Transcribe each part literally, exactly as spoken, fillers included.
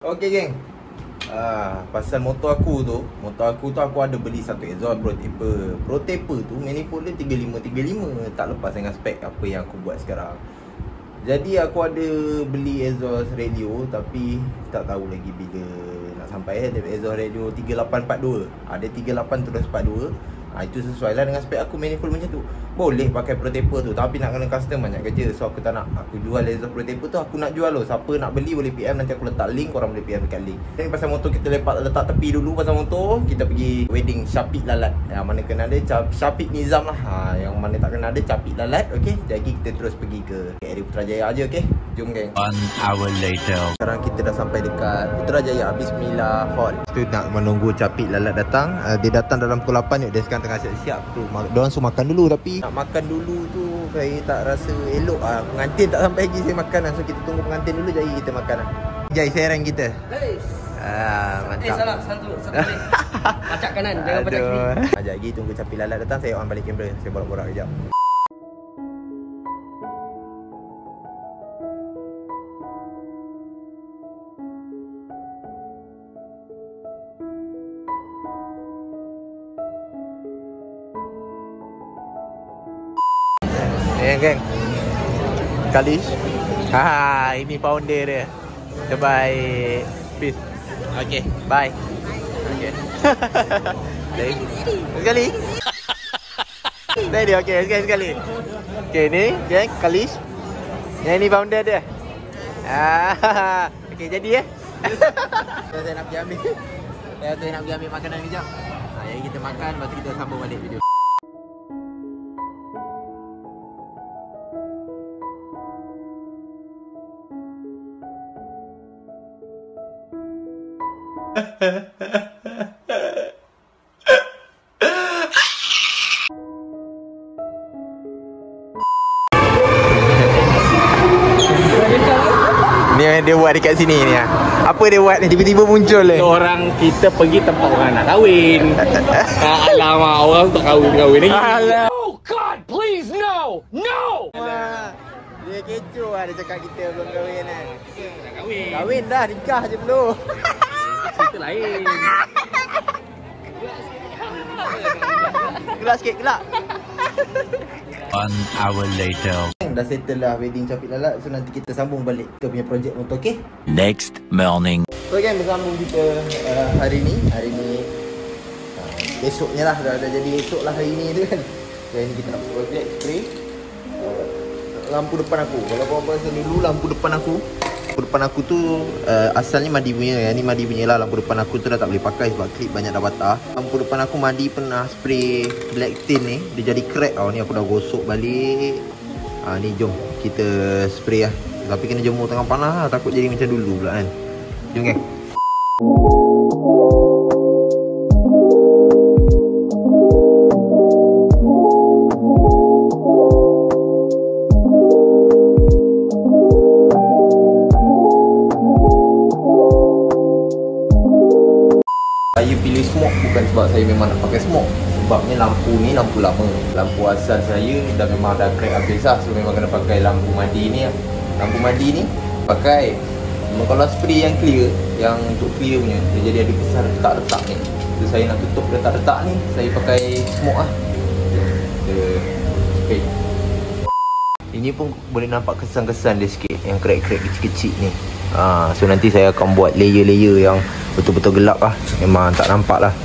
Okay geng, uh, pasal motor aku tu, motor aku tu aku ada beli satu exhaust Pro Taper. Pro Taper tu manifold dia tiga lima tiga lima, tak lepas dengan spek apa yang aku buat sekarang. Jadi aku ada beli exhaust radio tapi tak tahu lagi bila nak sampai. Ada exhaust radio tiga lapan empat dua, ada tiga lapan terus empat dua. Ha, itu sesuai lah dengan spek aku manifold macam tu. Boleh pakai Pro Taper tu, tapi nak kena custom banyak kerja. So aku tak nak. Aku jual exhaust Pro Taper tu, aku nak jual loh. Siapa nak beli boleh P M, nanti aku letak link, korang boleh P M dekat link. Ini pasal motor kita lepak letak tepi dulu. Pasal motor kita pergi wedding Syafiq Lalat. Yang mana kena ada Syafiq Nizam lah. Ha, yang mana tak kena ada Syafiq Lalat. Okay, jadi kita terus pergi ke K L Putrajaya aja. Okay, jom geng. One hour later. Sekarang kita dah sampai dekat Putrajaya Bismillah Hall. Kita nak menunggu Syafiq Lalat datang. uh, Dia datang dalam pukul lapan. Dia sekarang tengah siap-siap tu. Diorang suruh makan dulu, tapi nak makan dulu tu saya tak rasa elok lah. Pengantin tak sampai lagi saya makan lah. So kita tunggu pengantin dulu, jadi kita makan lah. Jai serang kita. Guys. Ah, mantap. Eh salah, satu satu balik. Pacak kanan, jangan pacak kiri. Sekejap lagi tunggu Syafiq Lalat datang, saya on balik kamera. Saya borak-borak kejap. Eh geng, Kalish. Ha, ini founder dia. Terbaik. Peace. Okay, bye. Okay. Lain sekali. Dah dia, okay, sekali sekali. Okay, ni geng, Kalish. Yang ni founder dia. Ah, okay, jadi eh. So, saya nak pergi ambil. Saya, saya nak pergi ambil makanan kejap. Ha, jadi kita makan, lepas tu kita sambung balik video. Ni yang dia buat dekat sini ni. Apa dia buat ni, tiba-tiba muncul ni. Orang kita pergi tempat orang nak kahwin. Alamak, orang tak kahwin-kahwin lagi. Alah. Oh God, please no. No. Dia kecoh lah, dia cakap kita belum kahwin kan. Nak kahwin. Kahwin dah, nikah je belum. Cerita lain. Gelak sikit, gelak. One hour later. Dah settle lah wedding Syafiq Lalat. So nanti kita sambung balik kita punya projek motor, okay? Next morning. So kan bersambung kita uh, hari ni. Hari ni uh, esoknya lah, dah, dah jadi esok lah hari ni tu kan. So hari ni kita nak projek spray uh, lampu depan aku. Kalau korang rasa dulu lampu depan aku, lampu depan aku tu uh, asalnya Madi punya. Yang ni Madi punya lah. Lampu depan aku tu dah tak boleh pakai sebab klip banyak dah patah. Lampu depan aku Madi pernah spray black tin ni, dia jadi crack tau. Ni aku dah gosok balik. Ha, ni jom kita spray lah. Tapi kena jemur tengah panas lah, takut jadi macam dulu pula kan. Jom geng. Saya pilih smoke bukan sebab saya memang nak pakai smoke. Sebabnya lampu ni lampu lama. Lampu asal saya dah memang dah crack habis lah. So memang kena pakai lampu Madi ni lah. Lampu Madi ni pakai. Memang kalau spray yang clear, yang untuk clear punya, dia jadi ada kesan retak-retak ni. So saya nak tutup retak-retak ni, saya pakai smoke lah. Kita spray. Ini pun boleh nampak kesan-kesan dia sikit, yang crack-crack kecil-kecil ni. Ha, so nanti saya akan buat layer-layer yang betul-betul gelap lah. Memang tak nampak lah.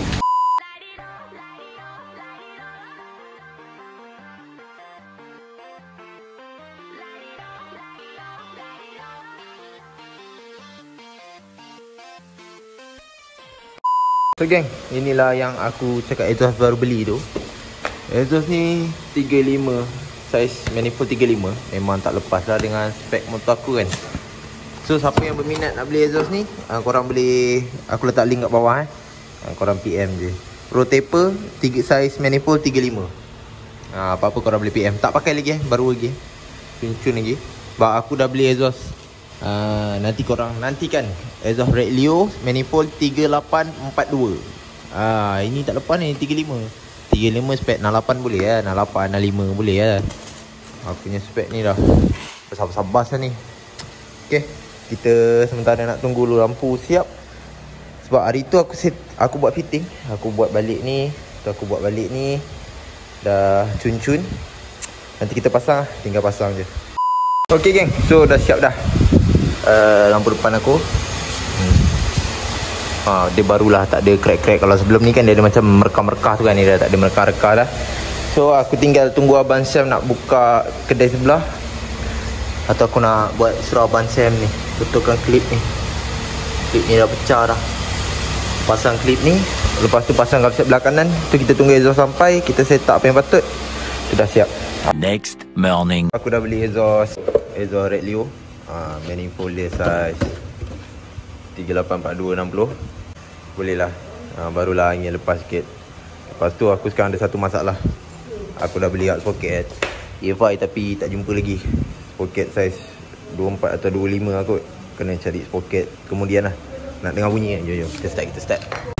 So geng, inilah yang aku cakap exhaust baru beli tu. Exhaust ni tiga lima, saiz manifold tiga lima. Memang tak lepas lah dengan spek motor aku kan. So siapa yang berminat nak beli exhaust ni, uh, korang boleh, aku letak link kat bawah eh. uh, Korang P M je. Pro Taper tiga, saiz manifold tiga lima. uh, Apa-apa korang boleh P M. Tak pakai lagi eh, baru lagi pincun lagi. Sebab aku dah beli exhaust. Uh, nanti korang nantikan exhaust Red Leo manifold tiga lapan empat dua. Ah, ini tak lepas ni, tiga lima. tiga lima spek enam lapan boleh lah, enam lapan, enam lima boleh lah. Aku punya spek ni dah besar-besar bas lah ni. Okay, kita sementara nak tunggu dulu lampu siap. Sebab hari tu aku set, aku buat fitting. Aku buat balik ni, tu aku buat balik ni. Dah cun-cun. Nanti kita pasang, tinggal pasang je. Okay geng, so dah siap dah uh, lampu depan aku. hmm. ha, Dia barulah tak ada crack-crack. Kalau sebelum ni kan dia ada macam merekah-merekah tu kan. Ni dah tak ada merekah-merekah dah. So aku tinggal tunggu Abang Sam nak buka kedai sebelah. Atau aku nak buat suruh Abang Sam ni betulkan klip ni. Klip ni dah pecah dah. Pasang klip ni, lepas tu pasang kapset belah kanan. Tu kita tunggu exhaust sampai, kita set up apa yang patut. Tu dah siap. Next morning. Aku dah beli exhaust Exhaust Red Leo, ha, manifold dia size tiga lapan empat dua enam puluh. Boleh lah, ha, barulah angin lepas sikit. Lepas tu aku sekarang ada satu masalah. Aku dah beli hard sprocket A V I tapi tak jumpa lagi. Sprocket size dua puluh empat atau dua puluh lima lah kot. Kena cari sprocket kemudian lah. Nak dengar bunyi kan? Jom jom kita start, kita start.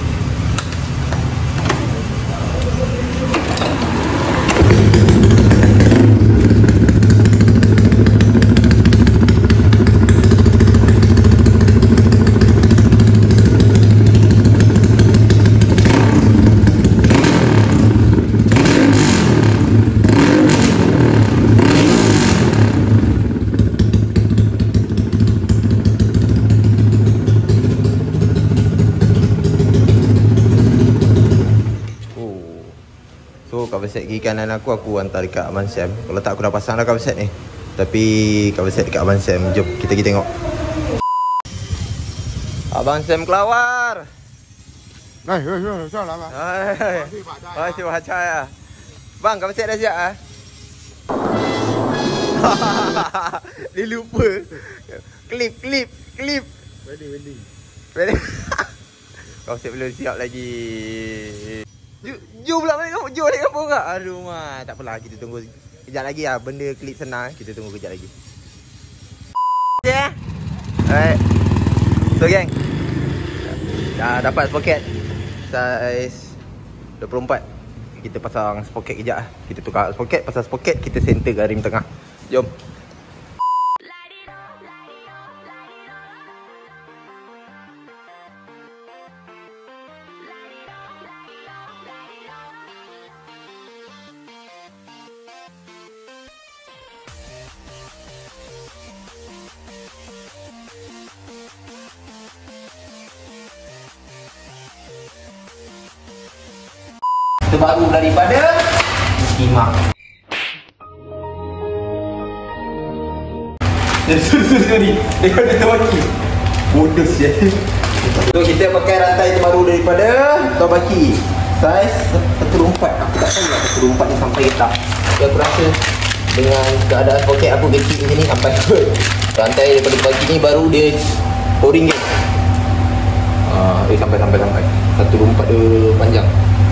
Cover set kiri kanan aku, aku hantar dekat Abang Sam. Kalau tak aku dah pasang dah cover set ni. Tapi cover set dekat Abang Sam. Jom kita pergi tengok. Abang Sam kelawar. Này, rồi, rồi, sao làm à? Hai. Hai, siapa hacai ah. Bang, cover set dah siap ah. Dia lupa. Klip, klip, klip. Ready, ready. Ready. Cover set belum siap lagi. Ju, ju pula balik kamu, ju balik kamu enggak? Aduh mah, tak apalah, kita tunggu kejap lagi lah. Benda klip senang, kita tunggu kejap lagi. Ya. Alright. So geng, dah dapat sprocket size dua puluh empat. Kita pasang sprocket kejap lah. Kita tukar sprocket, pasang sprocket, kita center ke rim tengah. Jom. Terbaru daripada Kimak. Dia sorry, dia kata terbaki. Bodoh ya. So kita pakai rantai terbaru daripada Tobaki. Size satu puluh empat. Aku tak tahu lah satu puluh empat ni sampai ke tak. Tapi aku rasa dengan keadaan poket aku kecil macam ni sampai ke. Rantai daripada Tobaki ni baru dia O-ring je. Ah, uh, eh sampai sampai sampai. satu puluh empat dia panjang.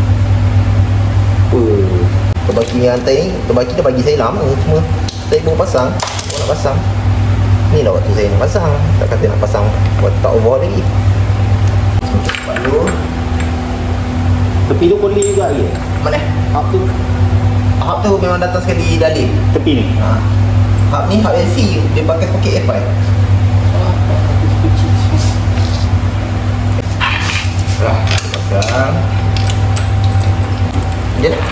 Tobaki ni rantai ni, Tobaki dah bagi saya lama. Cuma saya baru pasang. Baru nak pasang. Ni lah waktu saya nak pasang. Tak kata nak pasang buat tak over lagi. Lalu tepi tu boleh juga lagi. Mana? Hub tu. Hub tu memang datang sekali dalih. Tepi ni. Ha. Hub ni hub N C. Dia pakai poket F I. Dah, pasang. Dia dah.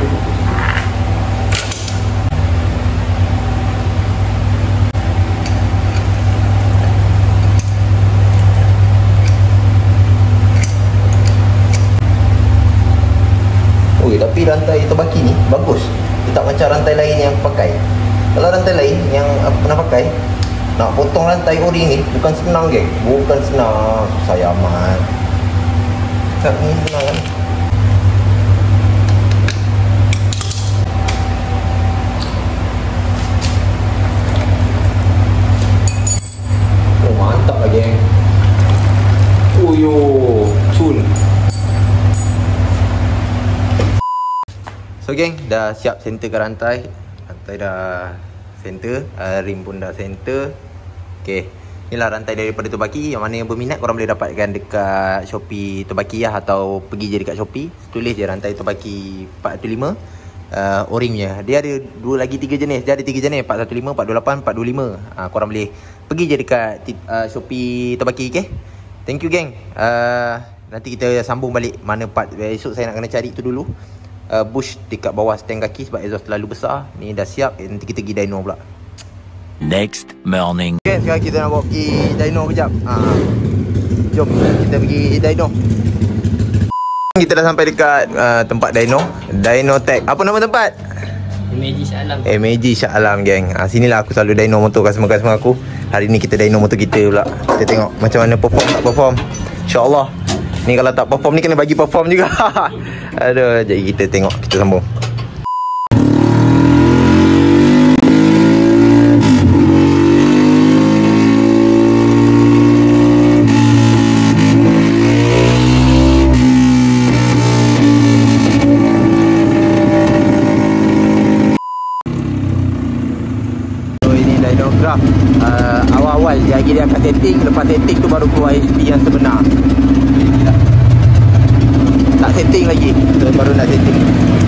Oi, tapi rantai Tobaki ni bagus. Dia tak macam rantai lain yang aku pakai. Kalau rantai lain yang aku pernah pakai, nak potong rantai O-ring ni bukan senang geng. Bukan senang. Susah amat. Tak ni senang kan? Geng. Oh yo, cun. So geng, dah siap center ke rantai. Rantai dah center, uh, rim pun dah center. Okay, inilah rantai daripada Tobaki. Yang mana yang berminat korang boleh dapatkan dekat Shopee Tobaki lah. Atau pergi je dekat Shopee, tulis je rantai Tobaki empat satu lima. Uh, O-ringnya dia ada dua lagi tiga jenis. Dia ada tiga jenis, empat satu lima, empat dua lapan, empat dua lima. uh, Korang boleh pergi je dekat uh, Shopee Terbaki, okay? Thank you geng. uh, Nanti kita sambung balik mana part. Esok saya nak kena cari tu dulu, uh, bush dekat bawah stand kaki sebab exhaust terlalu besar. Ni dah siap, nanti kita pergi dyno pula. Next morning. Okay, sekarang kita nak bawa pergi dyno kejap. ha. Jom kita pergi dyno. Kita dah sampai dekat uh, tempat dyno, Dyno Tech. Apa nama tempat? Magic Shah Alam. Eh, Magic Shah Alam geng. Ha, sinilah aku selalu dyno motor customer-customer aku. Hari ni kita dyno motor kita pula. Kita tengok macam mana perform tak perform. InsyaAllah. Ni kalau tak perform ni kena bagi perform juga. Aduh, jadi kita tengok, kita sambung. Graf uh, awal-awal dia lagi dia akan setting, lepas setting tu baru keluar H P yang sebenar. Tak setting lagi, baru nak setting.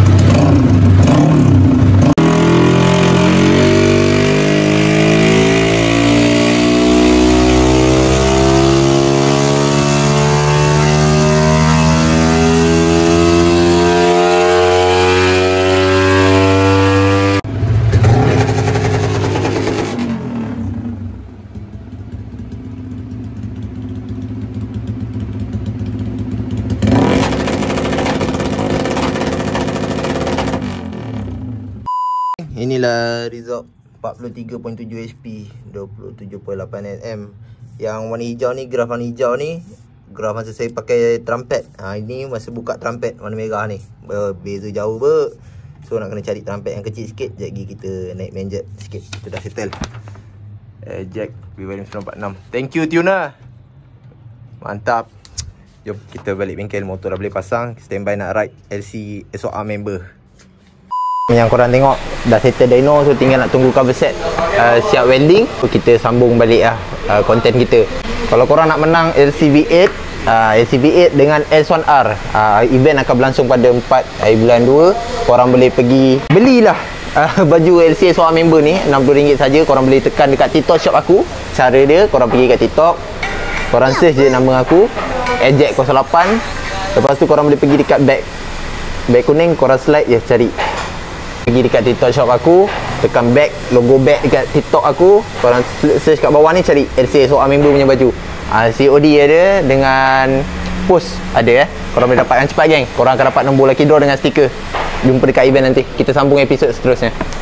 Inilah result empat puluh tiga perpuluhan tujuh H P, dua puluh tujuh perpuluhan lapan Nm. Yang warna hijau ni, graf warna hijau ni, graf masa saya pakai trumpet. Ha, ini masa buka trumpet warna merah ni. Beza jauh ber. So nak kena cari trumpet yang kecil sikit. Sekejap lagi kita naik main jet sikit. Kita dah settle. eh, Jack V Volume sembilan empat enam. Thank you tuner. Mantap. Jom kita balik bengkel, motor dah boleh pasang. Standby nak ride L C S O R member. Yang korang tengok dah settle dyno, so tinggal nak tunggu cover set uh, siap welding. So kita sambung balik lah uh, konten kita. Kalau korang nak menang L C V eight, uh, L C V eight dengan S one R, uh, event akan berlangsung pada empat hari bulan dua. Korang boleh pergi belilah uh, baju L C S O R member ni, enam puluh ringgit saja. Korang boleh tekan dekat TikTok shop aku. Cara dia, korang pergi kat TikTok, korang search je nama aku, Ejek kosong lapan. Lepas tu korang boleh pergi dekat bag bag kuning, korang slide je cari. Pergi dekat TikTok shop aku, tekan back, logo back dekat TikTok aku, korang search kat bawah ni cari L C S O R member punya baju. uh, C O D ada, dengan post ada eh. Korang boleh dapatkan cepat geng. Korang akan dapat nombor lucky draw dengan stiker. Jumpa dekat event nanti. Kita sambung episod seterusnya.